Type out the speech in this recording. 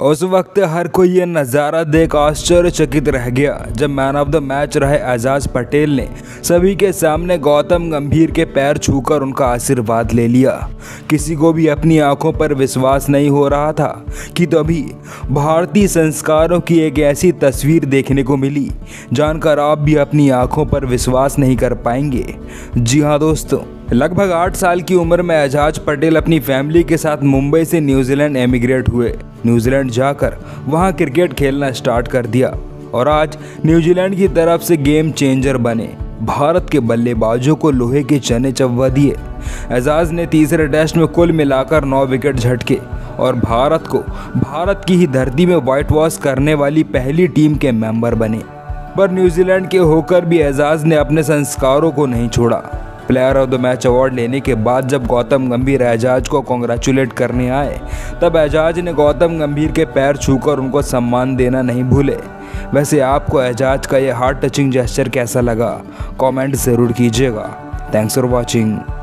उस वक्त हर कोई ये नज़ारा देख आश्चर्यचकित रह गया जब मैन ऑफ द मैच रहे एजाज पटेल ने सभी के सामने गौतम गंभीर के पैर छूकर उनका आशीर्वाद ले लिया। किसी को भी अपनी आंखों पर विश्वास नहीं हो रहा था कि तभी भारतीय संस्कारों की एक ऐसी तस्वीर देखने को मिली जानकर आप भी अपनी आंखों पर विश्वास नहीं कर पाएंगे। जी हाँ दोस्तों, लगभग 8 साल की उम्र में एजाज पटेल अपनी फैमिली के साथ मुंबई से न्यूजीलैंड एमिग्रेट हुए। न्यूजीलैंड जाकर वहां क्रिकेट खेलना स्टार्ट कर दिया और आज न्यूजीलैंड की तरफ से गेम चेंजर बने। भारत के बल्लेबाजों को लोहे के चने चबवा दिए। एजाज ने तीसरे टेस्ट में कुल मिलाकर 9 विकेट झटके और भारत की ही धरती में व्हाइट वॉश करने वाली पहली टीम के मेंबर बने। पर न्यूजीलैंड के होकर भी एजाज ने अपने संस्कारों को नहीं छोड़ा। Player of the match award लेने के बाद जब गौतम गंभीर एजाज को कॉन्ग्रेचुलेट करने आए तब एजाज ने गौतम गंभीर के पैर छूकर उनको सम्मान देना नहीं भूले। वैसे आपको एजाज का ये हार्ट टचिंग जेस्चर कैसा लगा? कमेंट ज़रूर कीजिएगा। Thanks for watching.